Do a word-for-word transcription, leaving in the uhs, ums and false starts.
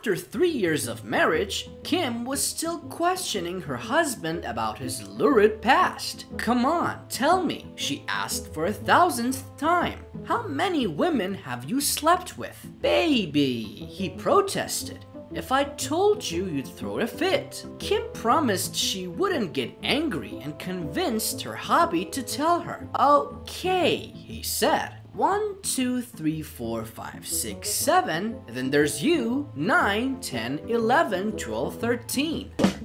After three years of marriage, Kim was still questioning her husband about his lurid past. "Come on, tell me," she asked for a thousandth time. "How many women have you slept with?" "Baby," he protested. "If I told you, you'd throw a fit." Kim promised she wouldn't get angry and convinced her hubby to tell her. "Okay," he said. One, two, three, four, five, six, seven. Then there's you. Nine, ten, eleven, twelve, thirteen.